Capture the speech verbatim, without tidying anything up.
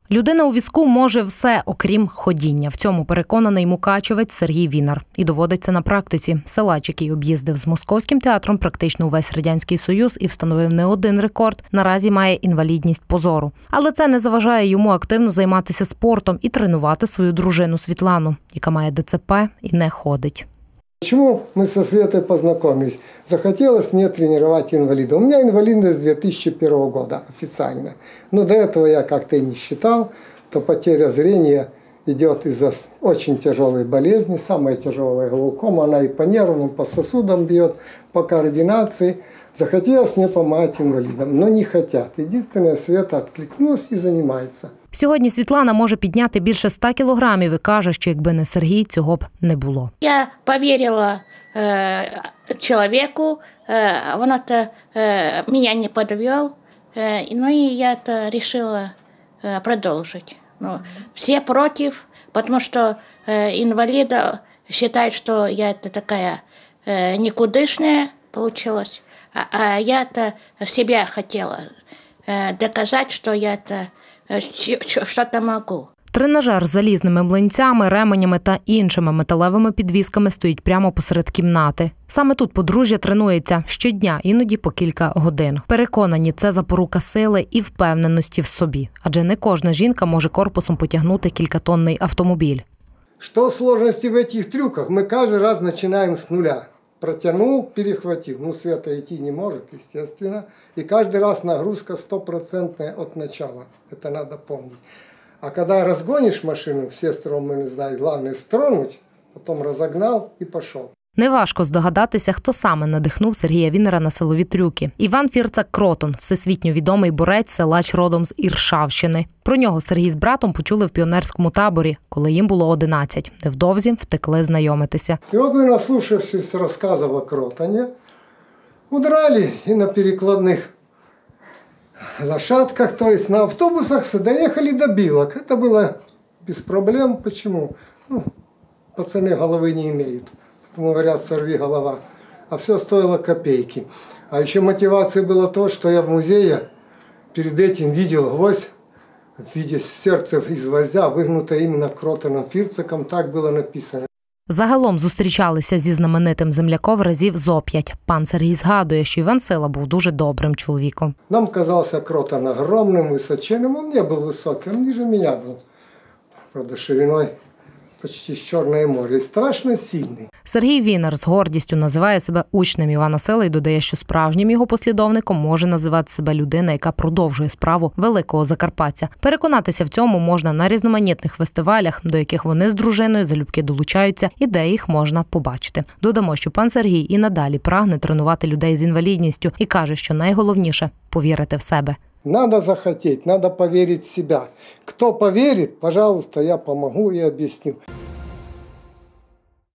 Людина у візку може все, окрім ходіння. В цьому переконаний мукачевець Сергій Вінар. І доводиться на практиці. Силач, який об'їздив з Московським театром практично увесь Радянський Союз і встановив не один рекорд, наразі має інвалідність позору. Але це не заважає йому активно займатися спортом і тренувати свою дружину Світлану, яка має ДЦП і не ходить. Почему мы со Светой познакомились? Захотелось мне тренировать инвалида. У меня инвалидность с две тысячи первого года официально. Но до этого я как-то и не считал, то потеря зрения идет из-за очень тяжелой болезни. Самая тяжелая глаукома, она и по нервам, и по сосудам бьет, по координации. Захотелось мне помогать инвалидам, но не хотят. Единственное, Света откликнулась и занимается. Сьогодні Світлана може підняти більше ста кілограмів і каже, що якби не Сергій, цього б не було. Я повірила э, чоловіку, э, він это, э, мене не підвів, э, ну і я это вирішила э, продовжити. Ну, всі проти, тому що э, інваліди вважають, що я это такая э, никудышная получилась, а, а я это себе хотіла э, доказати, що я это що-то можу. Тренажер з залізними млинцями, ременями та іншими металевими підвісками стоїть прямо посеред кімнати. Саме тут подружжя тренується щодня, іноді по кілька годин. Переконані, це запорука сили і впевненості в собі. Адже не кожна жінка може корпусом потягнути кількатонний автомобіль. Что сложности в этих трюках? Мы каждый раз начинаем с нуля. Протянул, перехватил. Ну, Света идти не может, естественно. И каждый раз нагрузка стопроцентная от начала. Это надо помнить. А когда разгонишь машину, все стромы знают, главное стронуть, потом разогнал и пошел. Неважко здогадатися, хто саме надихнув Сергія Вінера на силові трюки. Іван Фірцак-Кротон – всесвітньо відомий борець, силач родом з Іршавщини. Про нього Сергій з братом почули в піонерському таборі, коли їм було одинадцять. Невдовзі втекли знайомитися. І от ми, наслушавшись розказів о Кротоні, удрали і на перекладних лошадках, то есть на автобусах доехали до Билок. Это было без проблем. Почему? Ну, пацаны головы не имеют. Поэтому говорят, сорви голова. А все стоило копейки. А еще мотивацией было то, что я в музее перед этим видел гвоздь в виде сердца из гвоздя, выгнутое именно Кротоном Фірцаком. Так было написано. Загалом зустрічалися зі знаменитим земляком разів зо п'ять. Пан Сергій згадує, що Іван Сила був дуже добрим чоловіком. Нам казався Кротон огромним, височенним. Он не був високим, он ниже мене був. Правда, шириною почти з Чорне море. І страшно сильний. Сергій Вінар з гордістю називає себе учнем Івана Сили і додає, що справжнім його послідовником може називати себе людина, яка продовжує справу Великого Закарпаття. Переконатися в цьому можна на різноманітних фестивалях, до яких вони з дружиною залюбки долучаються і де їх можна побачити. Додамо, що пан Сергій і надалі прагне тренувати людей з інвалідністю і каже, що найголовніше – повірити в себе. Надо захотеть, надо поверить в себя. Кто поверит, пожалуйста, я помогу и объясню.